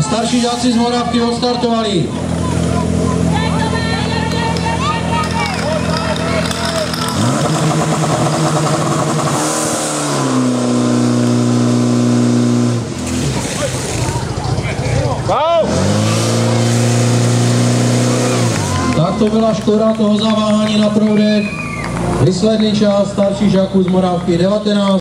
starší žáci z Moravky odstartovali. Tak to byla škoda toho zaváhání na proudech. Výsledný čas starších žáků z Moravky 19.